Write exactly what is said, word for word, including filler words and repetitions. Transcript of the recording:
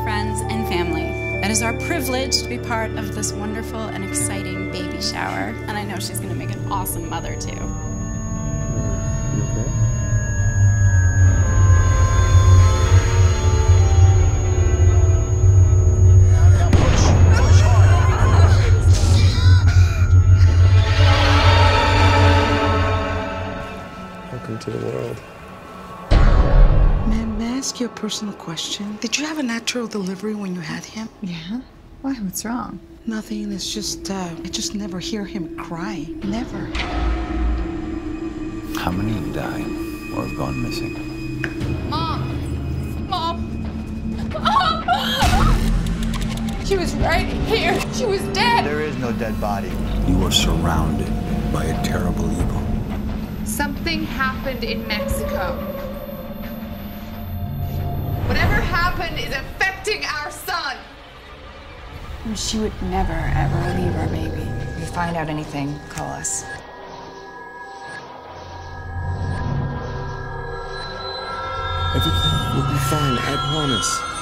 friends, and family. It is our privilege to be part of this wonderful and exciting baby shower. And I know she's going to make an awesome mother, too. You okay? Welcome to the world. Ma'am, may I ask you a personal question? Did you have a natural delivery when you had him? Yeah? Why? What's wrong? Nothing. It's just, uh, I just never hear him cry. Never. How many have died or have gone missing? Mom! Mom! Mom! She was right here. She was dead. There is no dead body. You are surrounded by a terrible evil. Something happened in Mexico. Whatever happened is affecting our son. She would never, ever leave our baby. If you find out anything, call us. Everything will be fine, I promise.